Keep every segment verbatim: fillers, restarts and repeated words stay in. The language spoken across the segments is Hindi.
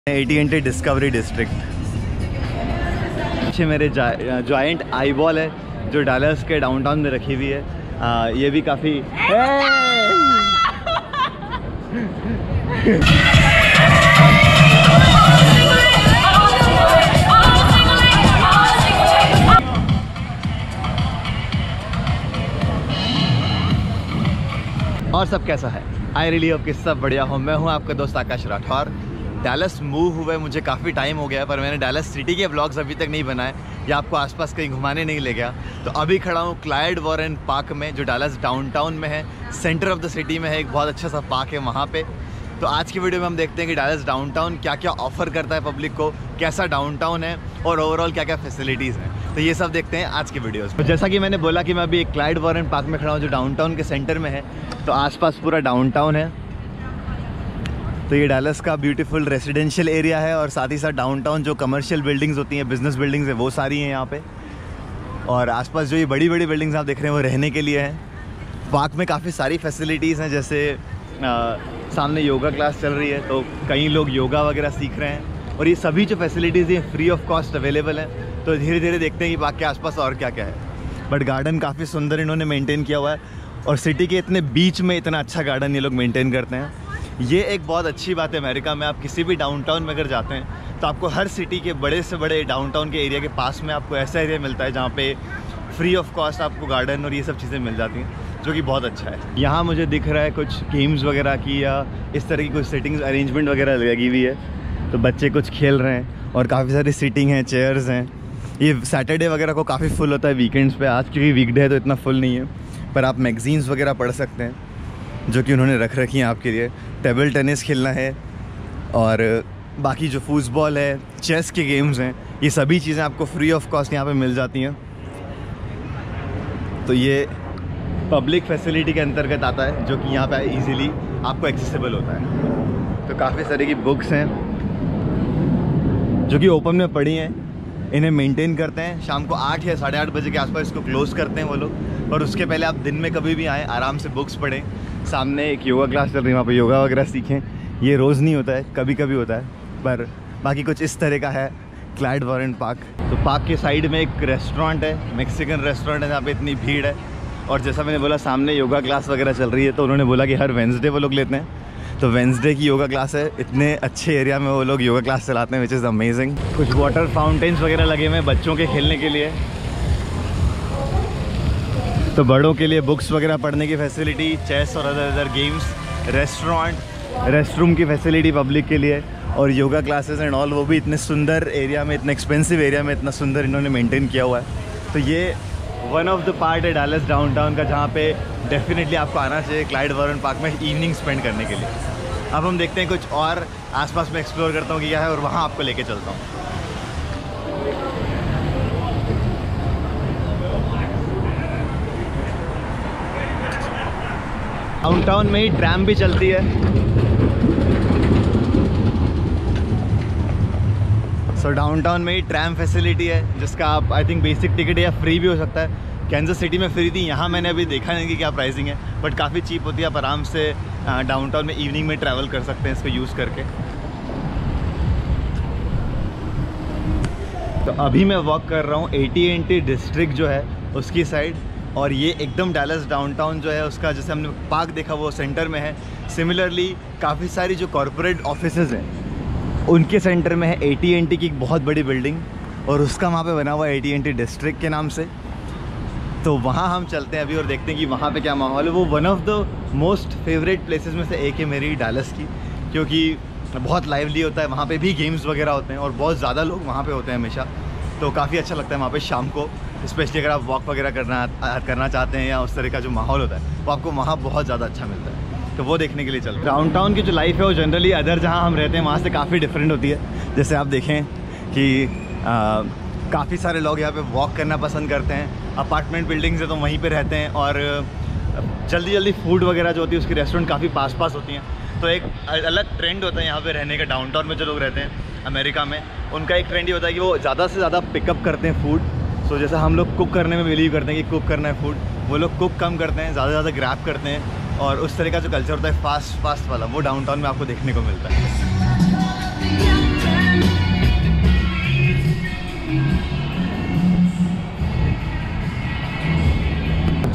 ए T N T discovery district. पीछे मेरे जॉइंट आई बॉल है जो डालस के डाउनटाउन में रखी हुई है। आ, ये भी काफ़ी और सब कैसा है? आई रियली होप कि सब बढ़िया हो। मैं हूँ आपका दोस्त आकाश राठौर। डैलस मूव हुए मुझे काफ़ी टाइम हो गया, पर मैंने डैलस सिटी के व्लॉग्स अभी तक नहीं बनाए या आपको आसपास कहीं घुमाने नहीं ले गया। तो अभी खड़ा हूँ क्लाइड वॉरेन पार्क में जो डैलस डाउनटाउन में है, सेंटर ऑफ द सिटी में है। एक बहुत अच्छा सा पार्क है वहाँ पे। तो आज की वीडियो में हम देखते हैं कि डैलस डाउनटाउन क्या क्या ऑफ़र करता है पब्लिक को, कैसा डाउनटाउन है और ओवरऑल क्या क्या फैसिलिटीज़ हैं। तो ये सब देखते हैं आज की वीडियोस में। तो जैसा कि मैंने बोला कि मैं अभी एक क्लाइड वॉरेन पार्क में खड़ा हूँ जो डाउनटाउन के सेंटर में है। तो आसपास पूरा डाउनटाउन है। तो ये डैलस का ब्यूटीफुल रेजिडेंशियल एरिया है और साथ ही साथ डाउनटाउन जो कमर्शियल बिल्डिंग्स होती हैं, बिजनेस बिल्डिंग्स है, वो सारी हैं यहाँ पे। और आसपास जो ये बड़ी बड़ी बिल्डिंग्स आप देख रहे हैं वो रहने के लिए हैं। पार्क में काफ़ी सारी फैसिलिटीज़ हैं, जैसे आ, सामने योगा क्लास चल रही है तो कई लोग योगा वगैरह सीख रहे हैं। और ये सभी जो फैसिलिटीज़ हैं फ्री ऑफ कॉस्ट अवेलेबल हैं। तो धीरे धीरे देखते हैं कि पार्क के आसपास और क्या क्या है। बट गार्डन काफ़ी सुंदर इन्होंने मेंटेन किया हुआ है और सिटी के इतने बीच में इतना अच्छा गार्डन ये लोग मेंटेन करते हैं। ये एक बहुत अच्छी बात है अमेरिका में। आप किसी भी डाउनटाउन में अगर जाते हैं तो आपको हर सिटी के बड़े से बड़े डाउनटाउन के एरिया के पास में आपको ऐसा एरिया मिलता है जहाँ पे फ्री ऑफ कॉस्ट आपको गार्डन और ये सब चीज़ें मिल जाती हैं, जो कि बहुत अच्छा है। यहाँ मुझे दिख रहा है कुछ गेम्स वगैरह की या इस तरह की कुछ सेटिंग्स अरेंजमेंट वगैरह लगी हुई है। तो बच्चे कुछ खेल रहे हैं और काफ़ी सारी सीटिंग हैं, चेयर्स हैं। ये सैटरडे वगैरह को काफ़ी फुल होता है, वीकेंड्स पे। आज क्योंकि वीकडे है तो इतना फुल नहीं है, पर आप मैगजीन्स वगैरह पढ़ सकते हैं जो कि उन्होंने रख रखी हैं आपके लिए। टेबल टेनिस खेलना है और बाकी जो फुटबॉल है, चेस के गेम्स हैं, ये सभी चीज़ें आपको फ्री ऑफ कॉस्ट यहाँ पे मिल जाती हैं। तो ये पब्लिक फैसिलिटी के अंतर्गत आता है जो कि यहाँ पे इजीली आपको एक्सेसिबल होता है। तो काफ़ी सारे की बुक्स हैं जो कि ओपन में पड़ी हैं, इन्हें मेंटेन करते हैं। शाम को आठ या साढ़े आठ बजे के आसपास इसको क्लोज़ करते हैं वो लोग। और उसके पहले आप दिन में कभी भी आएँ, आराम से बुक्स पढ़ें। सामने एक योगा क्लास चल रही है, वहाँ पे योगा वगैरह सीखें। ये रोज़ नहीं होता है, कभी कभी होता है, पर बाकी कुछ इस तरह का है क्लाइड वॉरेन पार्क। तो पार्क के साइड में एक रेस्टोरेंट है, मैक्सिकन रेस्टोरेंट है, जहाँ पे इतनी भीड़ है। और जैसा मैंने बोला सामने योगा क्लास वगैरह चल रही है, तो उन्होंने बोला कि हर वेंसडे वो लोग लेते हैं। तो वेंसडे की योगा क्लास है। इतने अच्छे एरिया में वो लोग योगा क्लास चलाते हैं, विच इज़ अमेजिंग। कुछ वाटर फाउंटेन्स वगैरह लगे हुए हैं बच्चों के खेलने के लिए। तो बड़ों के लिए बुक्स वगैरह पढ़ने की फैसिलिटी, चेस और other other games, restaurant, restroom की फैसिलिटी पब्लिक के लिए और योगा क्लासेस एंड ऑल, वो भी इतने सुंदर एरिया में, इतने एक्सपेंसिव एरिया में इतना सुंदर इन्होंने मेंटेन किया हुआ है। तो ये वन ऑफ द पार्ट है डैलस डाउनटाउन का जहाँ पे डेफिनेटली आपको आना चाहिए क्लाइड वॉरेन पार्क में इवनिंग स्पेंड करने के लिए। अब हम देखते हैं कुछ और आसपास में एक्सप्लोर करता हूँ कि क्या है और वहाँ आपको लेके चलता हूँ। डाउनटाउन में ही ट्रैम भी चलती है। सो so, डाउनटाउन में ही ट्रैम फैसिलिटी है जिसका आप आई थिंक बेसिक टिकट या फ्री भी हो सकता है। कैंसस सिटी में फ्री थी, यहाँ मैंने अभी देखा नहीं कि क्या प्राइसिंग है, बट काफ़ी चीप होती है। आप आराम से डाउनटाउन में इवनिंग में ट्रैवल कर सकते हैं इसको यूज़ करके। तो अभी मैं वॉक कर रहा हूँ A T N T district जो है उसकी साइड। और ये एकदम डैलस डाउनटाउन जो है उसका, जैसे हमने पार्क देखा वो सेंटर में है। सिमिलरली काफ़ी सारी जो कॉरपोरेट ऑफिसेज़ हैं उनके सेंटर में है ए टी एन टी की एक बहुत बड़ी बिल्डिंग और उसका वहाँ पे बना हुआ है A T N T district के नाम से। तो वहाँ हम चलते हैं अभी और देखते हैं कि वहाँ पे क्या माहौल है। वो one of the most favourite places में से एक है मेरी डैलस की, क्योंकि बहुत लाइवली होता है। वहाँ पे भी गेम्स वगैरह होते हैं और बहुत ज़्यादा लोग वहाँ पे होते हैं हमेशा। तो काफ़ी अच्छा लगता है वहाँ पे शाम को, स्पेशली अगर आप वॉक वगैरह करना करना चाहते हैं या उस तरह का जो माहौल होता है वो आपको वहाँ बहुत ज़्यादा अच्छा मिलता है। तो वो देखने के लिए चलते हैं। डाउनटाउन की जो लाइफ है वो जनरली अदर जहाँ हम रहते हैं वहाँ से काफ़ी डिफरेंट होती है। जैसे आप देखें कि काफ़ी सारे लोग यहाँ पे वॉक करना पसंद करते हैं। अपार्टमेंट बिल्डिंग्स है तो वहीं पे रहते हैं और जल्दी जल्दी फूड वगैरह जो होती है उसकी रेस्टोरेंट काफ़ी पास पास होती हैं। तो एक अलग ट्रेंड होता है यहाँ पे रहने का। डाउनटाउन में जो लोग रहते हैं अमेरिका में, उनका एक ट्रेंड ये होता है कि वो ज़्यादा से ज़्यादा पिकअप करते हैं फूड। सो जैसा हम लोग कुक करने में बिलीव करते हैं कि कुक करना है फूड, वो लोग कुक कम करते हैं, ज़्यादा से ज़्यादा ग्रैब करते हैं। और उस तरह का जो कल्चर होता है फास्ट फास्ट वाला, वो डाउनटाउन में आपको देखने को मिलता है।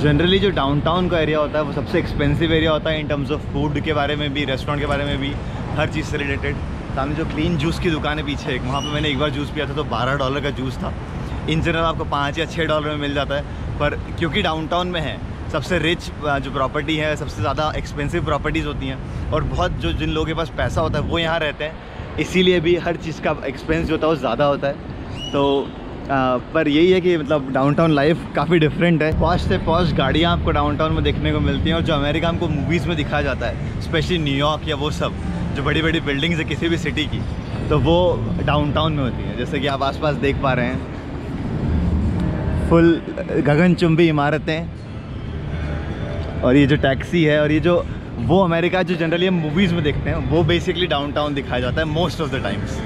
जनरली जो डाउनटाउन का एरिया होता है वो सबसे एक्सपेंसिव एरिया होता है इन टर्म्स ऑफ फूड के बारे में भी, रेस्टोरेंट के बारे में भी, हर चीज़ से रिलेटेड। सामने जो क्लीन जूस की दुकान है पीछे एक, वहाँ पे मैंने एक बार जूस पिया था तो बारह डॉलर का जूस था। इन जनरल आपको पाँच या छः डॉलर में मिल जाता है, पर क्योंकि डाउनटाउन में है, सबसे रिच जो प्रॉपर्टी है, सबसे ज़्यादा एक्सपेंसिव प्रॉपर्टीज़ होती हैं और बहुत जो जिन लोगों के पास पैसा होता है वो यहाँ रहते हैं, इसीलिए भी हर चीज़ का एक्सपेंस जो होता है वो ज़्यादा होता है। तो आ, पर यही है कि मतलब डाउनटाउन लाइफ काफ़ी डिफरेंट है। पॉश से पॉश गाड़ियाँ आपको डाउनटाउन में देखने को मिलती हैं और जो अमेरिका हमको मूवीज़ में दिखाया जाता है, स्पेशली न्यूयॉर्क या वो सब जो बड़ी बड़ी बिल्डिंग्स है किसी भी सिटी की, तो वो डाउनटाउन में होती हैं। जैसे कि आप आसपास देख पा रहे हैं, फुल गगनचुंबी इमारतें, और ये जो टैक्सी है और ये जो वो अमेरिका जो जनरली हम मूवीज़ में देखते हैं वो बेसिकली डाउनटाउन दिखाया जाता है मोस्ट ऑफ द टाइम्स।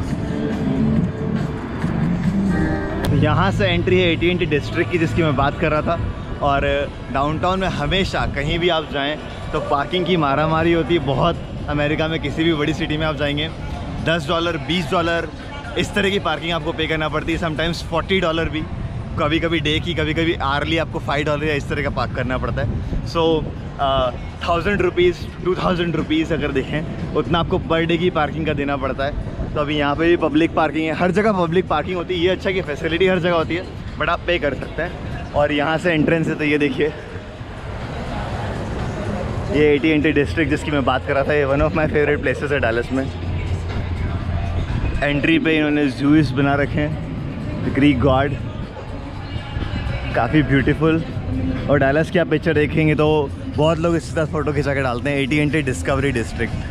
यहाँ से एंट्री है A T N T district की, जिसकी मैं बात कर रहा था। और डाउनटाउन में हमेशा कहीं भी आप जाएं तो पार्किंग की मारामारी होती है बहुत। अमेरिका में किसी भी बड़ी सिटी में आप जाएंगे दस डॉलर बीस डॉलर इस तरह की पार्किंग आपको पे करना पड़ती है, समटाइम्स फोर्टी डॉलर भी, कभी कभी डे की, कभी कभी आर्ली आपको फाइव डॉलर या इस तरह का पार्क करना पड़ता है। So thousand rupees two thousand rupees अगर देखें उतना आपको पर डे की पार्किंग का देना पड़ता है। तो अभी यहाँ पे भी पब्लिक पार्किंग है, हर जगह पब्लिक पार्किंग होती है। ये अच्छा कि फैसिलिटी हर जगह होती है, बट आप पे कर सकते हैं। और यहाँ से एंट्रेंस है, तो ये देखिए, ये A T N T district जिसकी मैं बात कर रहा था, ये one of my favourite places है डैलस में। एंट्री पे इन्होंने जूस बना रखे हैं, ग्रीक गॉड, काफ़ी ब्यूटीफुल। और डैलस की आप पिक्चर देखेंगे तो बहुत लोग इसके साथ फ़ोटो खिंचा के डालते हैं। A T N T discovery district,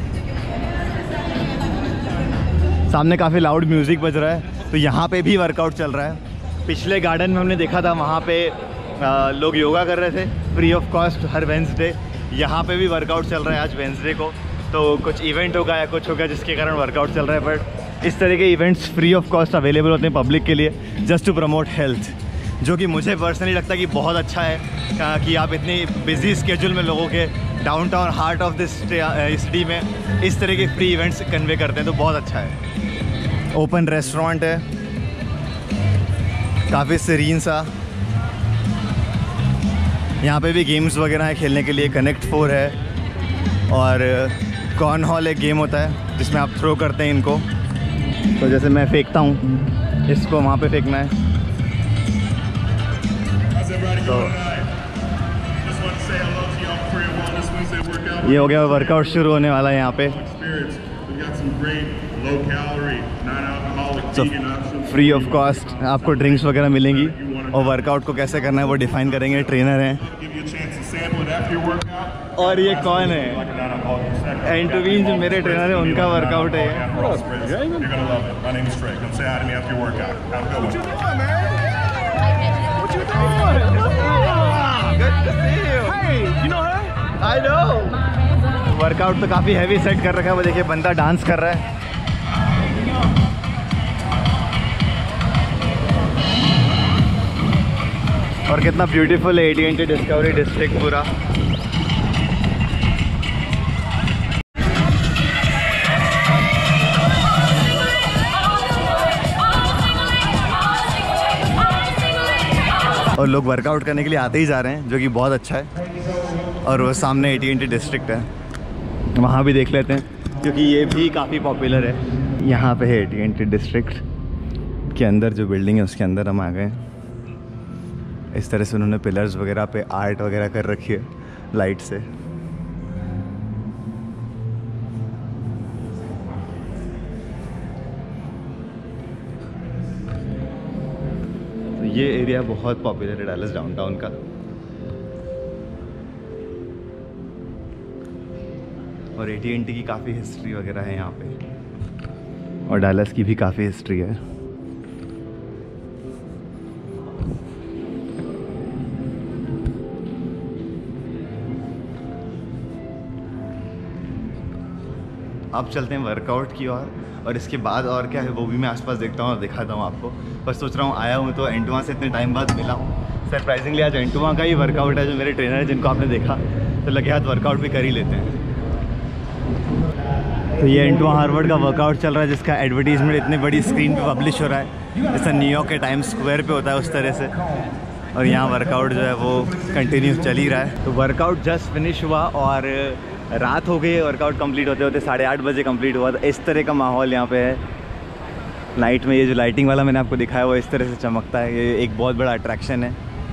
सामने काफ़ी लाउड म्यूज़िक बज रहा है, तो यहाँ पे भी वर्कआउट चल रहा है। पिछले गार्डन में हमने देखा था, वहाँ पे आ, लोग योगा कर रहे थे फ्री ऑफ कॉस्ट हर वेंसडे। यहाँ पे भी वर्कआउट चल रहा है आज वेंसडे को, तो कुछ इवेंट होगा या कुछ होगा जिसके कारण वर्कआउट चल रहा है। बट इस तरह के events free of cost available होते हैं पब्लिक के लिए, जस्ट टू प्रमोट हेल्थ, जो कि मुझे पर्सनली लगता है कि बहुत अच्छा है कि आप इतनी बिजी स्केड्यूल में लोगों के downtown heart of this city में इस तरह के फ्री इवेंट्स कन्वे करते हैं, तो बहुत अच्छा है। ओपन रेस्टोरेंट है, काफ़ी सीरीन सा। यहाँ पे भी गेम्स वगैरह है खेलने के लिए, कनेक्ट फोर है, और कॉर्न हॉल एक गेम होता है जिसमें आप थ्रो करते हैं इनको। तो जैसे मैं फेंकता हूँ, इसको वहाँ पे फेंकना है। तो ये हो गया, वर्कआउट शुरू होने वाला है यहाँ पे। तो फ्री ऑफ कॉस्ट आपको ड्रिंक्स वगैरह मिलेंगी, और वर्कआउट को कैसे करना है वो डिफाइन करेंगे, ट्रेनर हैं। और ये कौन है? एंटोवीन जो मेरे ट्रेनर है, उनका वर्कआउट है। वर्कआउट तो काफ़ी हैवी सेट कर रखा है, वो देखिए बंदा डांस कर रहा है। और कितना ब्यूटीफुल है A T N T discovery district पूरा। और लोग वर्कआउट करने के लिए आते ही जा रहे हैं, जो कि बहुत अच्छा है। और वो सामने A T N T district है, वहाँ भी देख लेते हैं, क्योंकि ये भी काफ़ी पॉपुलर है। यहाँ पे है A T N T district के अंदर जो बिल्डिंग है उसके अंदर हम आ गए। इस तरह से उन्होंने पिलर्स वगैरह पे आर्ट वगैरह कर रखी है लाइट से। तो ये एरिया बहुत पॉपुलर है डैलस डाउनटाउन का। और ए टी एन टी की काफ़ी हिस्ट्री वगैरह है यहाँ पे, और डैलस की भी काफ़ी हिस्ट्री है। अब चलते हैं वर्कआउट की ओर, और, और इसके बाद और क्या है वो भी मैं आसपास देखता हूँ और दिखाता हूँ आपको। बस सोच रहा हूँ, आया हूँ तो एंटुआ से इतने टाइम बाद मिला हूँ। सरप्राइजिंगली आज एंटुआ का ही वर्कआउट है, जो मेरे ट्रेनर है जिनको आपने देखा, तो लगे हाथ वर्कआउट भी कर ही लेते हैं। तो ये एंटुआ हार्वर्ड का वर्कआउट चल रहा है, जिसका एडवर्टीजमेंट इतनी बड़ी स्क्रीन पे पब्लिश हो रहा है, जैसा न्यूयॉर्क के टाइम्स स्क्वायर पे होता है उस तरह से। और यहाँ वर्कआउट जो है वो कंटिन्यू चल ही रहा है। तो वर्कआउट जस्ट फिनिश हुआ और रात हो गई, वर्कआउट कंप्लीट होते होते साढ़े आठ बजे कंप्लीट हुआ। तो इस तरह का माहौल यहाँ पे है। नाइट में ये जो लाइटिंग वाला मैंने आपको दिखाया वो इस तरह से चमकता है, ये एक बहुत बड़ा अट्रैक्शन है।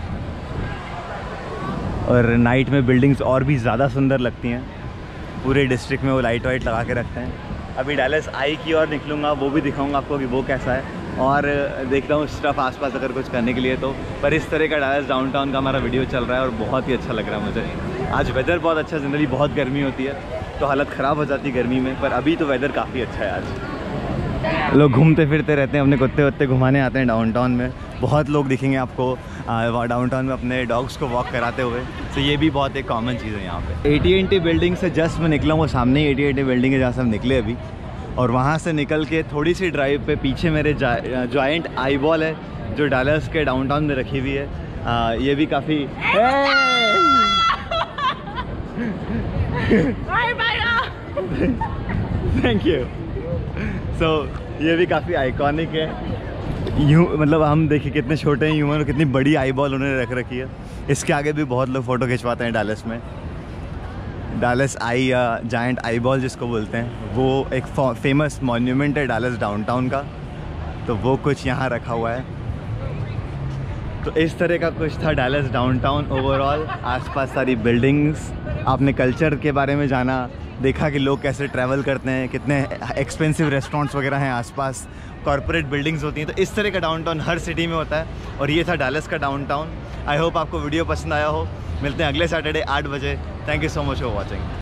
और नाइट में बिल्डिंग्स और भी ज़्यादा सुंदर लगती हैं। पूरे डिस्ट्रिक्ट में वो लाइट वाइट लगा के रखते हैं। अभी डैलस आई की ओर निकलूँगा, वो भी दिखाऊंगा आपको कि वो कैसा है। और देखता हूँ स्टफ आसपास अगर कुछ करने के लिए तो। पर इस तरह का डैलस डाउनटाउन का हमारा वीडियो चल रहा है और बहुत ही अच्छा लग रहा है मुझे। आज वेदर बहुत अच्छा, जनरली बहुत गर्मी होती है तो हालत ख़राब हो जाती है गर्मी में, पर अभी तो वेदर काफ़ी अच्छा है आज। लोग घूमते फिरते रहते हैं, अपने कुत्ते वत्ते घुमाने आते हैं डाउनटाउन में। बहुत लोग दिखेंगे आपको डाउनटाउन में अपने डॉग्स को वॉक कराते हुए। तो ये भी बहुत एक कॉमन चीज़ है यहाँ पे। A T N T building से जस्ट मैं निकला हूँ, वो सामने ही A T N T building है जहाँ से हम निकले अभी। और वहाँ से निकल के थोड़ी सी ड्राइव पे पीछे मेरे जॉइंट आई बॉल है जो डैलस के डाउनटाउन में रखी हुई है। आ, ये भी काफ़ी थैंक यू। सो ये भी काफ़ी आइकॉनिक है। यूँ मतलब हम देखिए कितने छोटे हैं ह्यूमन और कितनी बड़ी आई बॉल उन्होंने रख रखी है। इसके आगे भी बहुत लोग फ़ोटो खिंचवाते हैं डैलस में। डैलस आई या जायंट आई बॉल जिसको बोलते हैं, वो एक फेमस मॉन्यूमेंट है डैलस डाउनटाउन का। तो वो कुछ यहाँ रखा हुआ है। तो इस तरह का कुछ था डैलस डाउनटाउन ओवरऑल। आसपास सारी बिल्डिंग्स, आपने कल्चर के बारे में जाना, देखा कि लोग कैसे ट्रैवल करते हैं, कितने एक्सपेंसिव रेस्टोरेंट्स वगैरह हैं आसपास, कॉर्पोरेट बिल्डिंग्स होती हैं। तो इस तरह का डाउनटाउन हर सिटी में होता है और ये था डैलस का डाउनटाउन। आई होप आपको वीडियो पसंद आया हो। मिलते हैं अगले सैटरडे आठ बजे। Thank you so much for watching.